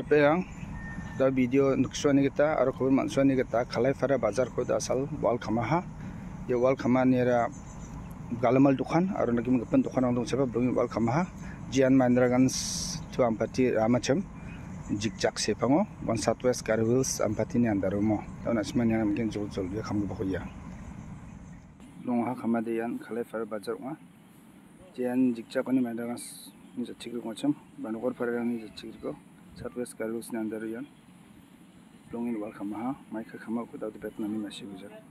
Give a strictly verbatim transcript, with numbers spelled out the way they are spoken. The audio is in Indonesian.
Yang da video nuksuani kita aro khobor mansuani kita Kalaifara bazar ko da asal wal khamaha ye wal khama nera galamal dukan aro nagi mengpen dukan ang dong sebab dong wal khamaha Jian Mandragans tu ampati ramacham jikjak sepango one southwest carwheels ampati ni andarumo tahu nasman yang mungkin jol jol dia kamu bahuya long ha khama dian Kalaifara bazar ma Jian jikjak ani Mandragans ni jachik ko macam banukor farang ni jachik ko southwest carwheels ni andaru yan longin wal khamaha maika khama ko da bet nami masih bujar